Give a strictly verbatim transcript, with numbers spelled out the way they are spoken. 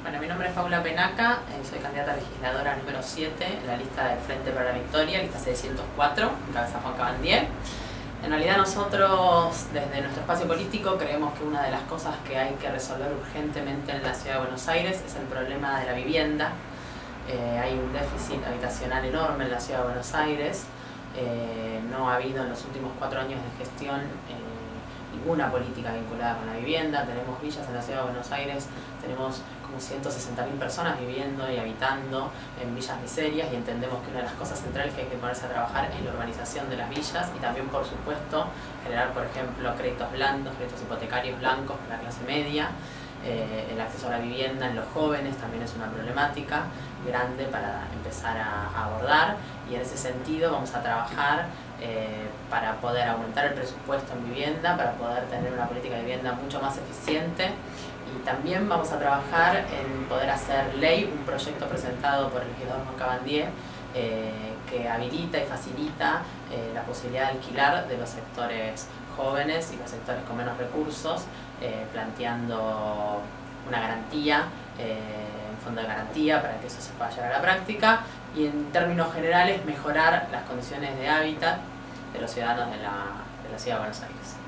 Bueno, mi nombre es Paula Penaca, eh, soy candidata a legisladora número siete en la lista del Frente para la Victoria, lista seiscientos cuatro, encabeza Juan Cabandier. En realidad nosotros, desde nuestro espacio político, creemos que una de las cosas que hay que resolver urgentemente en la Ciudad de Buenos Aires es el problema de la vivienda. Eh, hay un déficit habitacional enorme en la Ciudad de Buenos Aires. Eh, no ha habido en los últimos cuatro años de gestión eh, ninguna política vinculada con la vivienda. Tenemos villas en la Ciudad de Buenos Aires, tenemos como ciento sesenta mil personas viviendo y habitando en villas miserias, y entendemos que una de las cosas centrales que hay que ponerse a trabajar es la urbanización de las villas y también, por supuesto, generar, por ejemplo, créditos blandos, créditos hipotecarios blancos para la clase media. Eh, el acceso a la vivienda en los jóvenes también es una problemática grande para empezar a, a abordar, y en ese sentido vamos a trabajar eh, para poder aumentar el presupuesto en vivienda, para poder tener una política de vivienda mucho más eficiente, y también vamos a trabajar en poder hacer ley un proyecto presentado por el legislador Juan Cabandier eh, que habilita y facilita eh, la posibilidad de alquilar de los sectores jóvenes y los sectores con menos recursos, eh, planteando una garantía, eh, un fondo de garantía para que eso se pueda llevar a la práctica, y en términos generales mejorar las condiciones de hábitat de los ciudadanos de la, de la Ciudad de Buenos Aires.